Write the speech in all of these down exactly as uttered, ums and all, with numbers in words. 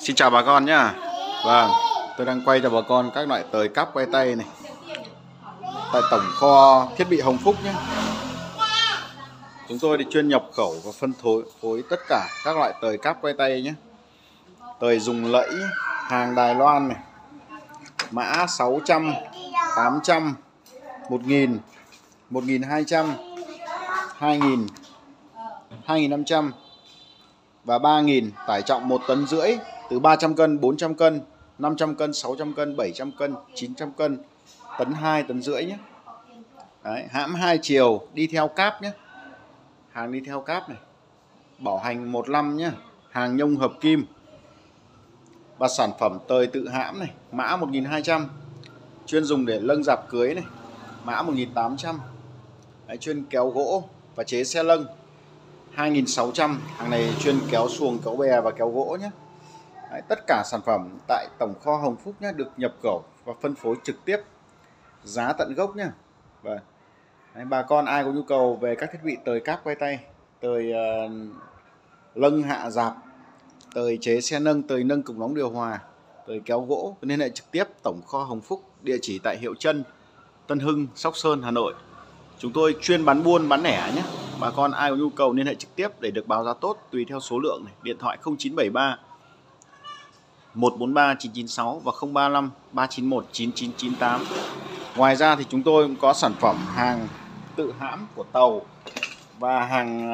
Xin chào bà con nhá. Vâng, tôi đang quay cho bà con các loại tời cáp quay tay này tại tổng kho thiết bị Hồng Phúc nhé. Chúng tôi thì chuyên nhập khẩu và phân phối phối tất cả các loại tời cáp quay tay nhé. Tời dùng lẫy, hàng Đài Loan này, mã sáu trăm, tám trăm, một nghìn, một nghìn hai trăm, hai nghìn, hai nghìn năm trăm và ba nghìn, tải trọng một tấn rưỡi, từ ba trăm cân, bốn trăm cân, năm trăm cân, sáu trăm cân, bảy trăm cân, chín trăm cân, tấn hai, tấn rưỡi nhé. Đấy, hãm hai chiều, đi theo cáp nhé. Hàng đi theo cáp này, bảo hành một năm nhé. Hàng nhông hợp kim. Và sản phẩm tời tự hãm này, mã một nghìn hai trăm, chuyên dùng để lâng rạp cưới này, mã một nghìn tám trăm. Đấy, chuyên kéo gỗ và chế xe lâng, hai nghìn sáu trăm. Hàng này chuyên kéo xuồng, kéo bè và kéo gỗ nhé. Đấy, tất cả sản phẩm tại tổng kho Hồng Phúc nhé, được nhập khẩu và phân phối trực tiếp, giá tận gốc nhé. Và đấy, bà con ai có nhu cầu về các thiết bị tời cáp quay tay, tời uh, lâng hạ rạp, tời chế xe nâng, tời nâng cục nóng điều hòa, tời kéo gỗ, liên hệ trực tiếp tổng kho Hồng Phúc, địa chỉ tại Hiệu Trân, Tân Hưng, Sóc Sơn, Hà Nội. Chúng tôi chuyên bán buôn bán lẻ nhé. Bà con ai có nhu cầu liên hệ trực tiếp để được báo giá tốt tùy theo số lượng này. Điện thoại không chín bảy ba, một bốn ba, chín chín sáu và không ba năm, ba chín một, chín chín chín tám. Ngoài ra thì chúng tôi cũng có sản phẩm hàng tự hãm của tàu và hàng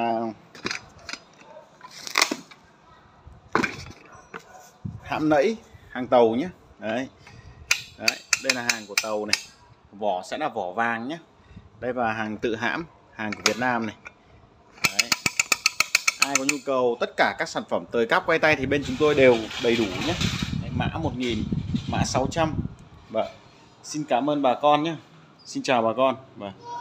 hãm nẫy, hàng tàu nhé. Đấy. Đấy, đây là hàng của tàu này. Vỏ sẽ là vỏ vàng nhé. Đây là hàng tự hãm, hàng của Việt Nam này. Đấy. Ai có nhu cầu tất cả các sản phẩm tời cáp quay tay thì bên chúng tôi đều đầy đủ nhé. Đấy, mã một nghìn, mã sáu trăm. Vâng. Xin cảm ơn bà con nhé. Xin chào bà con. Vâng.